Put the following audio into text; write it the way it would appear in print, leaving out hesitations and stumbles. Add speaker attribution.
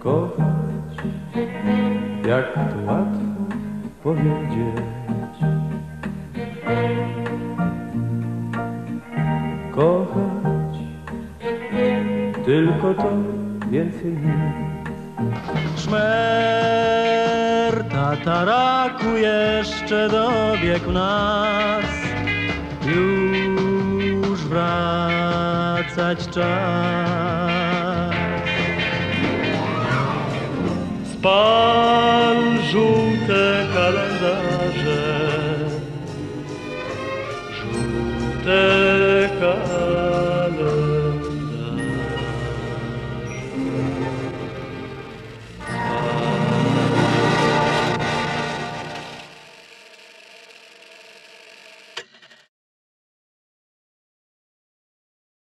Speaker 1: kochać, jak to łatwo powiedzieć. Kochać, tylko to, więcej nic.
Speaker 2: Szmer tataraku jeszcze dobiegł nas, już wracać czas. Spal żółte kalendarze, żółte